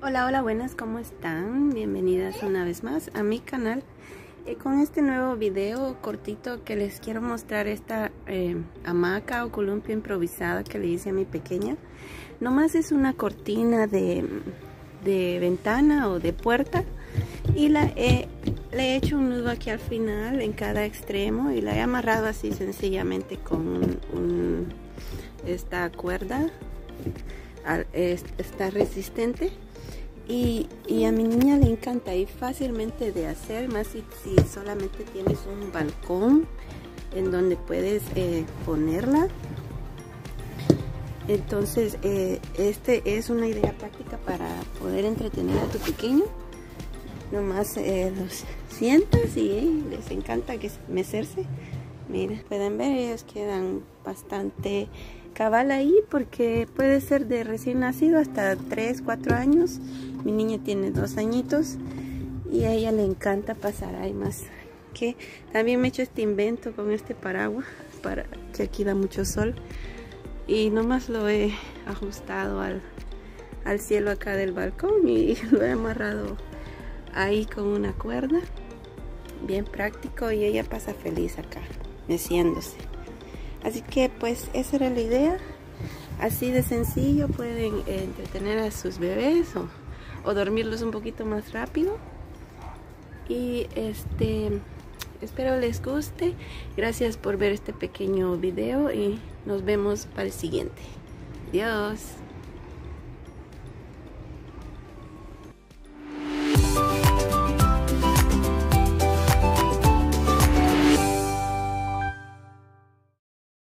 Hola, hola, buenas, ¿cómo están? Bienvenidas una vez más a mi canal. Con este nuevo video cortito que les quiero mostrar esta hamaca o columpio improvisada que le hice a mi pequeña. Nomás es una cortina de ventana o de puerta y le he hecho un nudo aquí al final en cada extremo y la he amarrado así sencillamente con esta cuerda. Está resistente. Y a mi niña le encanta y fácilmente de hacer, más si solamente tienes un balcón en donde puedes ponerla. Entonces este es una idea práctica para poder entretener a tu pequeño. Nomás los sientas y les encanta mecerse. Mira, pueden ver, ellos quedan bastante cabal ahí porque puede ser de recién nacido hasta 3, 4 años. Mi niña tiene 2 añitos y a ella le encanta pasar ahí más. Que también me he hecho este invento con este paraguas para que aquí da mucho sol y nomás lo he ajustado al cielo acá del balcón y lo he amarrado ahí con una cuerda. Bien práctico y ella pasa feliz acá meciéndose. Así que pues esa era la idea. Así de sencillo pueden entretener a sus bebés o dormirlos un poquito más rápido. Y espero les guste. Gracias por ver este pequeño video y nos vemos para el siguiente. Adiós.